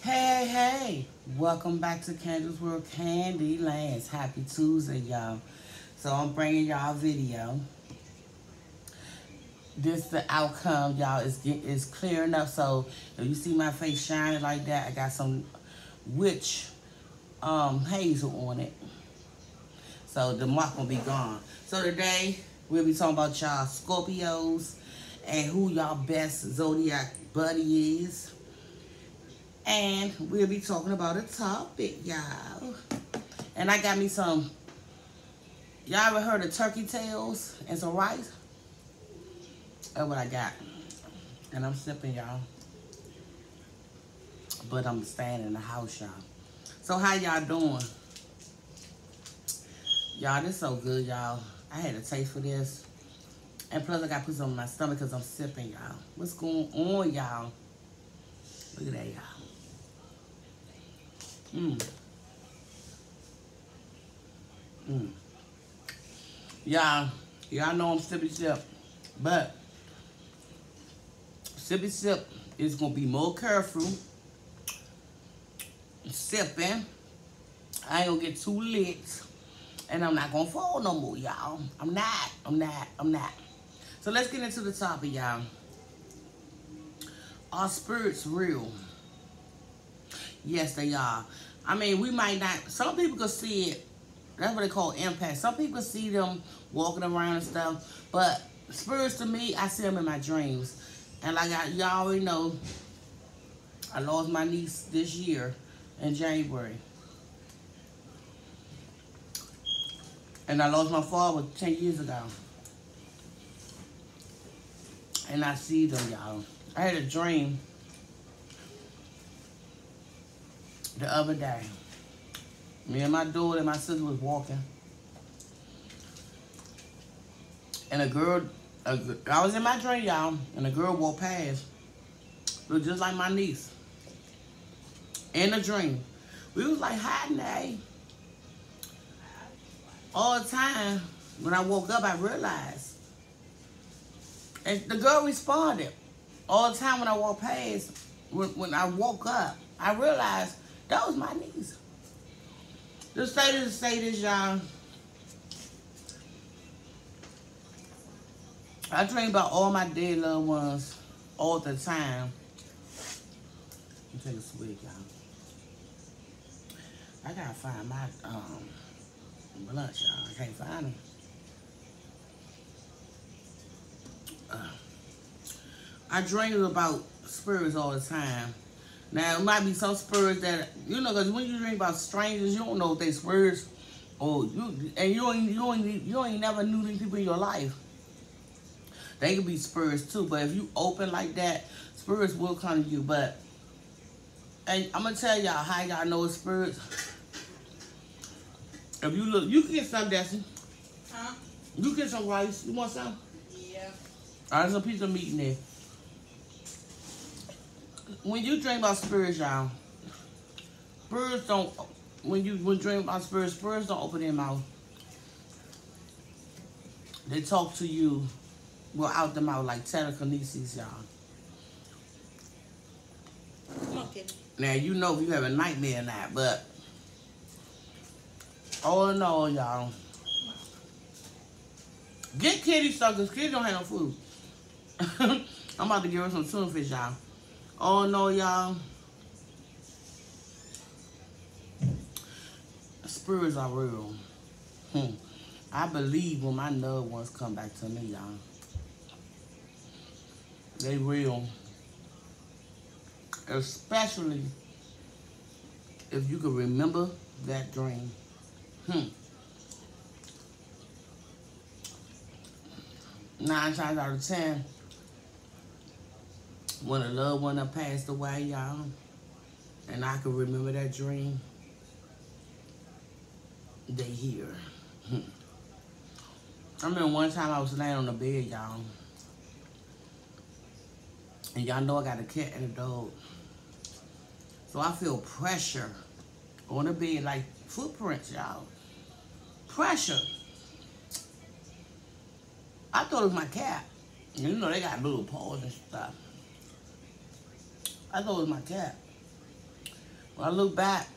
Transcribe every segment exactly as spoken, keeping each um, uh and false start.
Hey, hey, welcome back to Candy's World Candylands. Happy Tuesday, y'all. So I'm bringing y'all a video. This the outcome, y'all. Is get is clearing up. So if you see my face shining like that, I got some witch um, hazel on it. So the mark will be gone. So today we'll be talking about y'all Scorpios and who y'all best zodiac buddy is. And we'll be talking about a topic, y'all. And I got me some, y'all ever heard of turkey tails and some rice? That's what I got. And I'm sipping, y'all. But I'm staying in the house, y'all. So how y'all doing? Y'all, this so good, y'all. I had a taste for this. And plus I got to put some in my stomach because I'm sipping, y'all. What's going on, y'all? Look at that, y'all. Mmm. Mmm. Y'all, y'all know I'm sippy sip. But sippy sip is going to be more careful. Sipping. I ain't going to get too lit. And I'm not going to fall no more, y'all. I'm not. I'm not. I'm not. So let's get into the topic, y'all. Are spirits real? Yes, they are. I mean, we might not, some people can see it. That's what they call empath. Some people see them walking around and stuff. But spirits, to me, I see them in my dreams. And like y'all already know, I lost my niece this year in January. And I lost my father ten years ago. And I see them, y'all. I had a dream the other day. Me and my daughter and my sister was walking. And a girl, a, I was in my dream, y'all, and a girl walked past. Looked just like my niece. In a dream. We was like, hi, Nay. All the time, when I woke up, I realized. And the girl responded. All the time when I walked past, when, when I woke up, I realized that was my niece. Just say this, say this, y'all. I dream about all my dead loved ones all the time. Let me take a swig, y'all. I gotta find my um lunch, y'all. I can't find them. Uh, I dream about spirits all the time. Now, it might be some spirits that, you know, because when you dream about strangers, you don't know if they spirits, or you, and you ain't, you ain't, you ain't never knew these people in your life. They could be spirits too, but if you open like that, spirits will come to you. But, and I'm going to tell y'all how y'all know it's spirits. If you look, you can get some, Destiny. Huh? You can get some rice. You want some? Yeah. All right, there's a piece of meat in there. When you dream about spirits, y'all, spirits don't, when you when you dream about spirits, spirits don't open their mouth. They talk to you, well, out the mouth, like telekinesis, y'all. Okay. Now, you know if you have a nightmare or not, but all in all, y'all, get Kitty stuff, because Kitty don't have no food. I'm about to give her some tuna fish, y'all. Oh no, y'all. Spirits are real. Hmm. I believe when my loved ones come back to me, y'all. They real. Especially if you can remember that dream. Hmm. Nine times out of ten, when a loved one that passed away, y'all, and I can remember that dream, they here. Hmm. I remember one time I was laying on the bed, y'all, and y'all know I got a cat and a dog. So I feel pressure on the bed, like footprints, y'all. Pressure. I thought it was my cat. You know, they got little paws and stuff. I thought it was my cat. When I look back,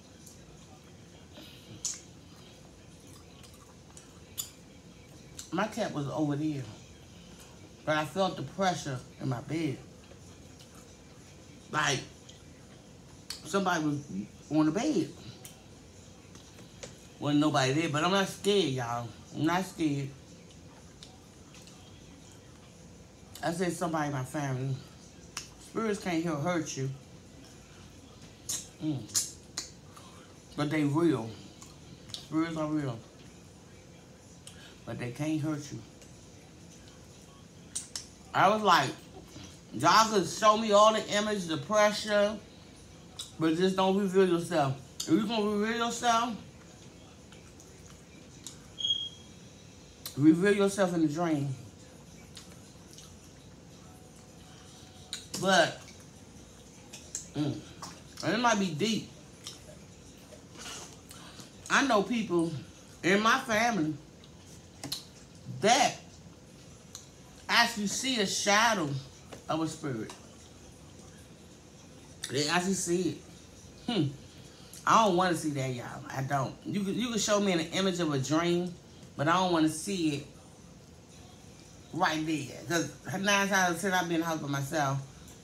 my cat was over there. But I felt the pressure in my bed. Like somebody was on the bed. Wasn't nobody there, but I'm not scared, y'all. I'm not scared. I said somebody in my family. Spirits can't hurt you. Mm. But they real. Spirits are real. But they can't hurt you. I was like, y'all could show me all the image, the pressure, but just don't reveal yourself. If you're going to reveal yourself, reveal yourself in the dream. But, mm, and it might be deep. I know people in my family that actually see a shadow of a spirit. They actually see it. Hmm. I don't want to see that, y'all. I don't. You can, you can show me an image of a dream, but I don't want to see it right there. Because nine times out of ten, I've been in the house by myself.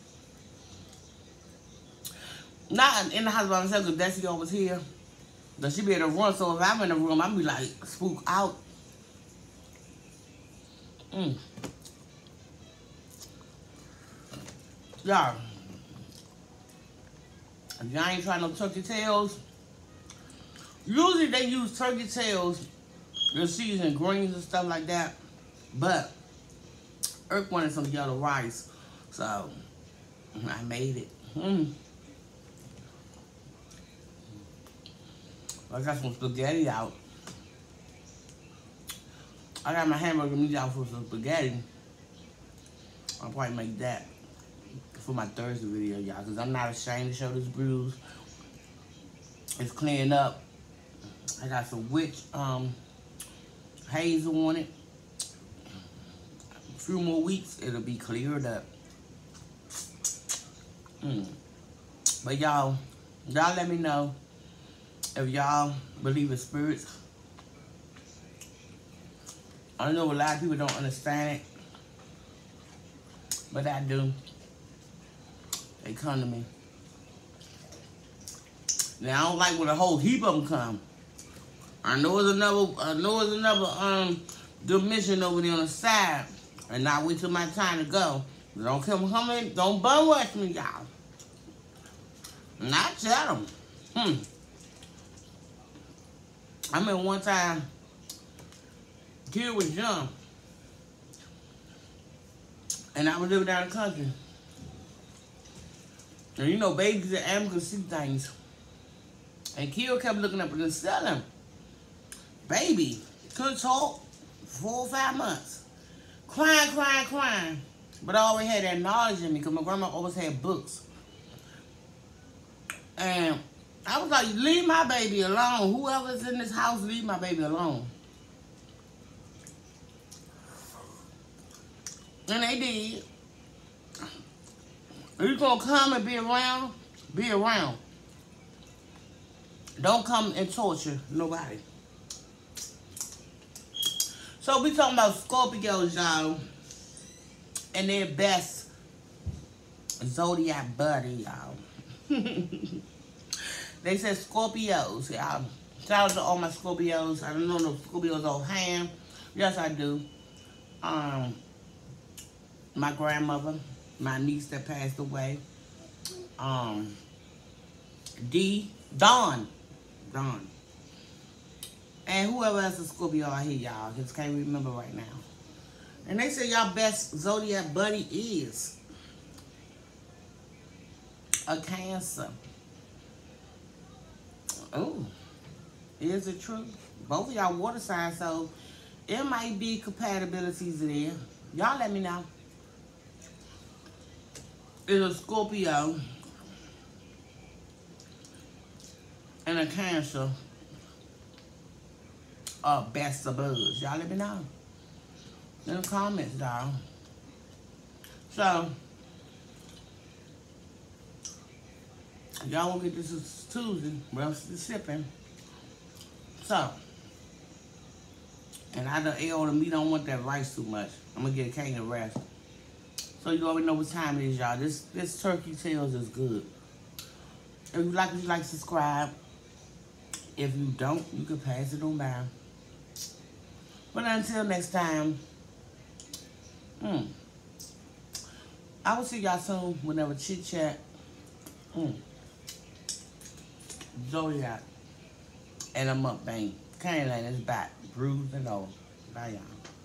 Not in the house by myself because Desi always here. But she be in the room, so if I'm in the room, I'll be like, spook out. Mm. Y'all, if y'all ain't trying no turkey tails, usually they use turkey tails in season greens and stuff like that. But Irk wanted some yellow rice, so I made it. Mm. I got some spaghetti out. I got my hamburger meat out for some spaghetti. I'll probably make that for my Thursday video, y'all, because I'm not ashamed to show this bruise. It's clearing up. I got some witch um, hazel on it. A few more weeks, it'll be cleared up. Mm. But y'all, y'all let me know if y'all believe in spirits. I know a lot of people don't understand it, but I do. They come to me. Now I don't like when a whole heap of them come. I know it's another, I know it's another um dimension over there on the side, and I wait till my time to go. Don't come coming, don't bum rush me, y'all. And I tell them, hmm. I remember one time, kid was young, and I was living down the country. And you know, babies and animals see things. And Kid kept looking up at the ceiling. Baby, couldn't talk for four or five months. Crying, crying, crying. But I always had that knowledge in me because my grandma always had books. And I was like, leave my baby alone. Whoever's in this house, leave my baby alone. And they did. If you're going to come and be around, be around. Don't come and torture nobody. So we talking about Scorpios, y'all. And their best zodiac buddy, y'all. They said Scorpios, y'all. Shout out to all my Scorpios. I don't know no Scorpios offhand. Yes, I do. Um, my grandmother, my niece that passed away. Um, D, Dawn. Dawn. And whoever else is Scorpio out here, y'all. Just can't remember right now. And they say y'all best zodiac buddy is a Cancer. Oh, is it true? Both of y'all water signs, so it might be compatibilities there. Y'all let me know. It's a Scorpio and a Cancer are best of buds. Y'all let me know in the comments, y'all. So, y'all won't get this is Tuesday. Well, it's shipping. So, and I done ate all the meat. I don't want that rice too much. I'm gonna get a can of rest. So you already know what time it is, y'all. This this turkey tails is good. If you like it, you like, subscribe. If you don't, you can pass it on by. But until next time, mm, I will see y'all soon whenever chit chat. Mm, Zodiac and a mukbang. Candyland is back, bruised and all. Bye, y'all.